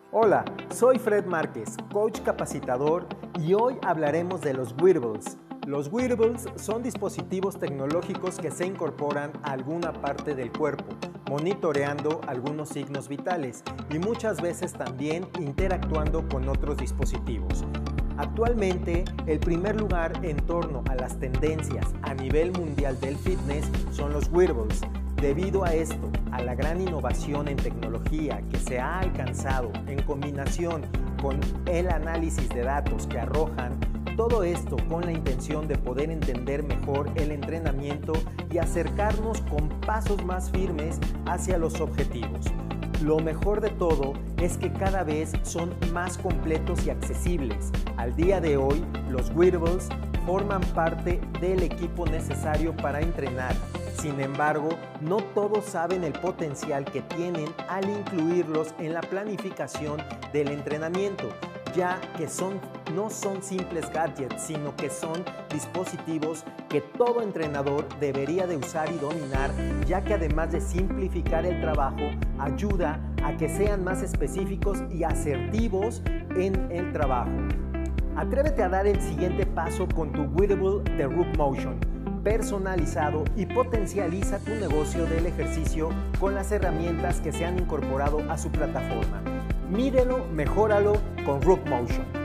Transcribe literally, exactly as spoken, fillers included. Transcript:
Hola, soy Fred Márquez, coach capacitador, y hoy hablaremos de los wearables. Los wearables son dispositivos tecnológicos que se incorporan a alguna parte del cuerpo, monitoreando algunos signos vitales y muchas veces también interactuando con otros dispositivos. Actualmente, el primer lugar en torno a las tendencias a nivel mundial del fitness son los wearables. Debido a esto, a la gran innovación en tecnología que se ha alcanzado en combinación con el análisis de datos que arrojan, todo esto con la intención de poder entender mejor el entrenamiento y acercarnos con pasos más firmes hacia los objetivos. Lo mejor de todo es que cada vez son más completos y accesibles. Al día de hoy, los wearables forman parte del equipo necesario para entrenar. Sin embargo, no todos saben el potencial que tienen al incluirlos en la planificación del entrenamiento, ya que son, no son simples gadgets, sino que son dispositivos que todo entrenador debería de usar y dominar, ya que además de simplificar el trabajo, ayuda a que sean más específicos y asertivos en el trabajo. Atrévete a dar el siguiente paso con tu wearable de Root Motion, personalizado, y potencializa tu negocio del ejercicio con las herramientas que se han incorporado a su plataforma. Mídelo, mejóralo con Root Motion.